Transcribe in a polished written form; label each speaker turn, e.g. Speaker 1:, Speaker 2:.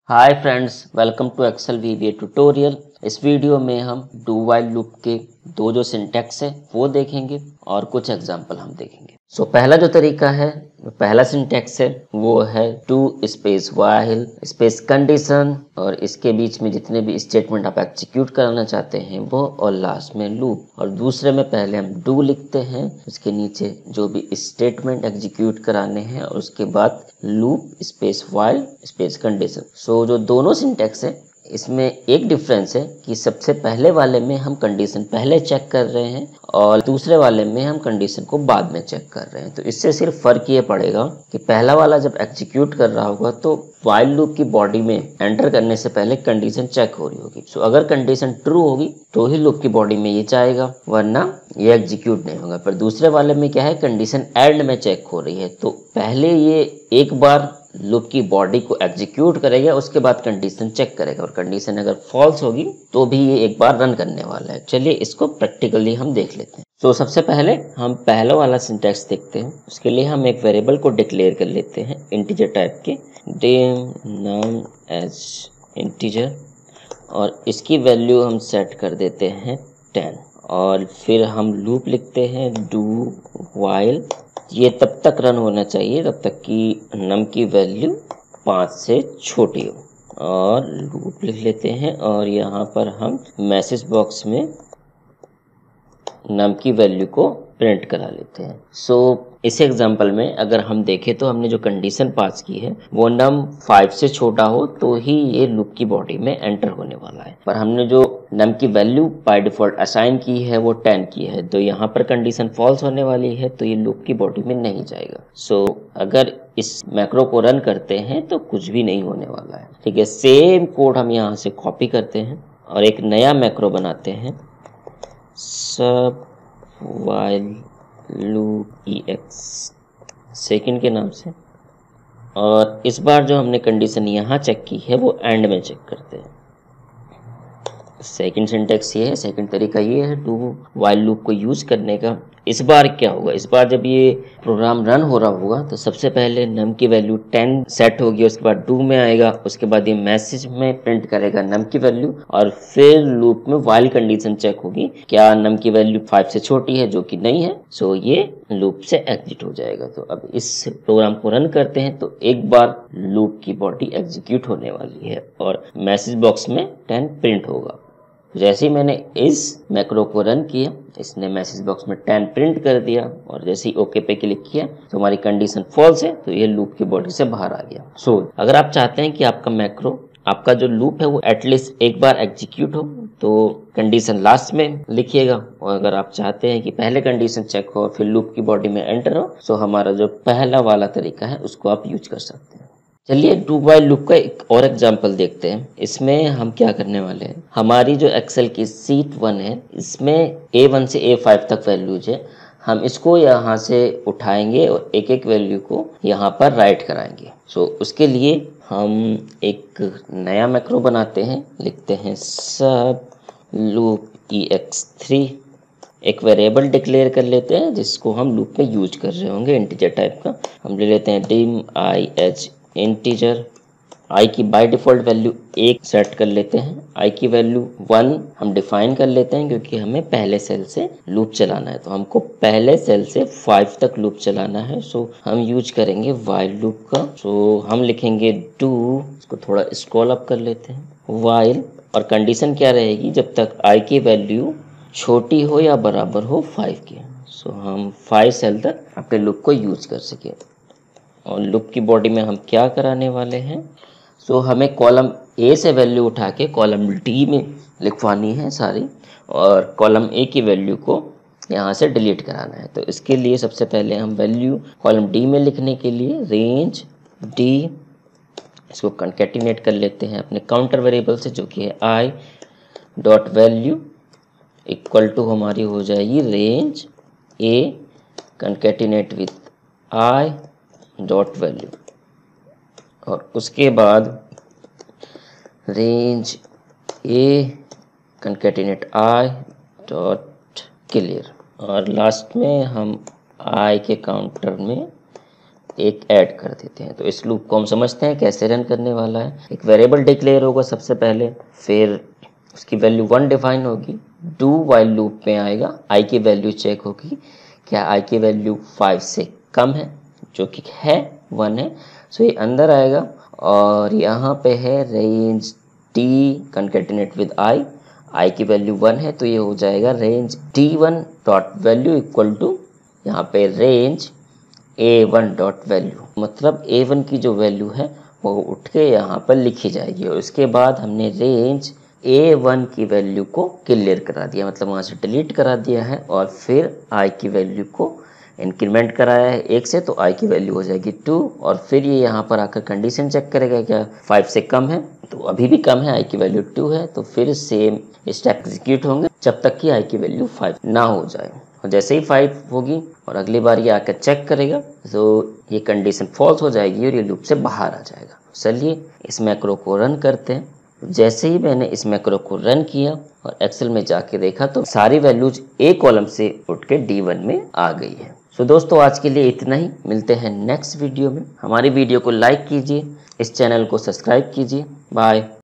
Speaker 1: Hi friends, welcome to Excel VBA tutorial. इस video में हम डू वाइल लूप के दो जो सिंटैक्स है वो देखेंगे और कुछ एग्जांपल हम देखेंगे। पहला जो तरीका है, पहला सिंटैक्स है वो है do space while space condition और इसके बीच में जितने भी स्टेटमेंट आप एग्जीक्यूट कराना चाहते हैं वो और लास्ट में लूप। और दूसरे में पहले हम डू लिखते हैं, उसके नीचे जो भी स्टेटमेंट एग्जीक्यूट कराने हैं और उसके बाद loop space while space condition. जो दोनों सिंटैक्स है इसमें एक डिफरेंस है कि सबसे पहले वाले में हम कंडीशन पहले चेक कर रहे हैं और दूसरे वाले में हम कंडीशन को बाद में चेक कर रहे हैं। तो इससे सिर्फ फर्क ये पड़ेगा कि पहला वाला जब एग्जीक्यूट कर रहा होगा तो व्हाइल लूप की बॉडी में एंटर करने से पहले कंडीशन चेक हो रही होगी। अगर कंडीशन ट्रू होगी तो ही लूप की बॉडी में ये जाएगा, वरना ये एग्जीक्यूट नहीं होगा। पर दूसरे वाले में क्या है, कंडीशन एंड में चेक हो रही है, तो पहले ये एक बार लूप की बॉडी को एग्जीक्यूट करेगा, उसके बाद कंडीशन चेक करेगा और कंडीशन अगर फॉल्स होगी तो भी ये एक बार रन करने वाला है। चलिए इसको प्रैक्टिकली हम देख लेते हैं। सबसे पहले हम पहला वाला सिंटैक्स देखते हैं। उसके लिए हम एक वेरिएबल को डिक्लेयर कर लेते हैं इंटीजर टाइप के, dim num एज इंटीजर, और इसकी वैल्यू हम सेट कर देते हैं 10 और फिर हम लूप लिखते हैं डू वाइल। ये तब तक रन होना चाहिए तब तक कि नम की वैल्यू 5 से छोटी हो, और लूप लिख लेते हैं और यहाँ पर हम मैसेज बॉक्स में नम की वैल्यू को प्रिंट करा लेते हैं। इस एग्जांपल में अगर हम देखें तो हमने जो कंडीशन पास की है वो नम 5 से छोटा हो तो ही ये लूप की बॉडी में एंटर होने वाला है, पर हमने जो नम की वैल्यू बाय डिफॉल्ट असाइन की है वो 10 की है, तो यहाँ पर कंडीशन फॉल्स होने वाली है तो ये लूप की बॉडी में नहीं जाएगा। अगर इस मैक्रो को रन करते हैं तो कुछ भी नहीं होने वाला है। ठीक है, सेम कोड हम यहाँ से कॉपी करते हैं और एक नया मैक्रो बनाते हैं, सब वाइल लूप EX सेकंड के नाम से, और इस बार जो हमने कंडीशन यहाँ चेक की है वो एंड में चेक करते हैं। सेकंड सिंटैक्स ये है, सेकंड तरीका ये है डू वाइल लूप को यूज करने का। इस बार क्या होगा, इस बार जब ये प्रोग्राम रन हो रहा होगा तो सबसे पहले नम की वैल्यू 10 सेट होगी, उसके बाद डू में आएगा, उसके बाद ये मैसेज में प्रिंट करेगा नम की वैल्यू, और फिर लूप में वाइल कंडीशन चेक होगी क्या नम की वैल्यू 5 से छोटी है, जो कि नहीं है, ये लूप से एग्जिट हो जाएगा। तो अब इस प्रोग्राम को रन करते हैं तो एक बार लूप की बॉडी एग्जीक्यूट होने वाली है और मैसेज बॉक्स में 10 प्रिंट होगा। जैसे ही मैंने इस मैक्रो को रन किया, इसने मैसेज बॉक्स में 10 प्रिंट कर दिया और जैसे ही ओके पे क्लिक किया तो हमारी कंडीशन फॉल्स है, तो ये लूप की बॉडी से बाहर आ गया। अगर आप चाहते हैं कि आपका मैक्रो, आपका जो लूप है वो एटलीस्ट एक बार एग्जीक्यूट हो तो कंडीशन लास्ट में लिखिएगा, और अगर आप चाहते हैं कि पहले कंडीशन चेक हो और फिर लूप की बॉडी में एंटर हो, हमारा जो पहला वाला तरीका है उसको आप यूज कर सकते हैं। चलिए डू वाइल लूप का एक और एग्जांपल देखते हैं। इसमें हम क्या करने वाले हैं, हमारी जो एक्सेल की शीट 1 है इसमें A1 से A5 तक वैल्यूज है, हम इसको यहाँ से उठाएंगे और एक एक वैल्यू को यहाँ पर राइट कराएंगे। उसके लिए हम एक नया मैक्रो बनाते हैं, लिखते हैं सब लूप EX3, एक वेरिएबल डिक्लेयर कर लेते हैं जिसको हम लूप में यूज कर रहे होंगे, इंटीजर टाइप का। हम ले लेते हैं dim I इंटीजर, i की बाय डिफॉल्ट वैल्यू 1 सेट कर लेते हैं, i की वैल्यू 1 हम डिफाइन कर लेते हैं क्योंकि हमें पहले सेल से लूप चलाना है, तो हमको पहले सेल से 5 तक लूप चलाना है। हम यूज करेंगे वाइल लूप का। हम लिखेंगे डू, इसको थोड़ा स्क्रॉल अप कर लेते हैं, वाइल, और कंडीशन क्या रहेगी, जब तक i की वैल्यू छोटी हो या बराबर हो 5 के। हम 5 सेल तक अपने लूप को यूज कर सके। और लूप की बॉडी में हम क्या कराने वाले हैं, हमें कॉलम A से वैल्यू उठा के कॉलम D में लिखवानी है सारी, और कॉलम A की वैल्यू को यहाँ से डिलीट कराना है। तो इसके लिए सबसे पहले हम वैल्यू कॉलम D में लिखने के लिए रेंज D, इसको कंकैटिनेट कर लेते हैं अपने काउंटर वेरिएबल से जो कि है I dot value equal to हमारी हो जाएगी range A concatenate with I dot value, और उसके बाद range A concatenate I dot clear, और लास्ट में हम I के काउंटर में एक ऐड कर देते हैं। तो इस लूप को हम समझते हैं कैसे रन करने वाला है। एक वेरिएबल डिक्लेयर होगा सबसे पहले, फिर उसकी वैल्यू 1 डिफाइन होगी, डू वाइल लूप में आएगा, आई की वैल्यू चेक होगी, क्या आई की वैल्यू 5 से कम है, जो कि है 1 है, सो ये अंदर आएगा। और यहाँ पे है range T concatenate with I की वैल्यू 1 है तो ये हो जाएगा रेंज t1 dot value equal to यहाँ पे रेंज a1 डॉट वैल्यू, मतलब a1 की जो वैल्यू है वो उठ के यहाँ पर लिखी जाएगी। और उसके बाद हमने रेंज a1 की वैल्यू को क्लियर करा दिया, मतलब वहाँ से डिलीट करा दिया है, और फिर i की वैल्यू को इंक्रीमेंट कराया है 1 से, तो i की वैल्यू हो जाएगी 2। और फिर ये यहाँ पर आकर कंडीशन चेक करेगा क्या 5 से कम है, तो अभी भी कम है, i की वैल्यू 2 है, तो फिर सेम स्टेप एग्जीक्यूट होंगे जब तक कि i की वैल्यू 5 ना हो जाए। और जैसे ही 5 होगी और अगली बार ये आकर चेक करेगा तो ये कंडीशन फॉल्स हो जाएगी और ये लूप से बाहर आ जाएगा। चलिए इस मैक्रो को रन करते हैं। जैसे ही मैंने इस मैक्रो को रन किया और एक्सेल में जाके देखा तो सारी वैल्यूज ए कॉलम से उठ के D1 में आ गई है। सो दोस्तों आज के लिए इतना ही, मिलते हैं नेक्स्ट वीडियो में। हमारी वीडियो को लाइक कीजिए, इस चैनल को सब्सक्राइब कीजिए। बाय।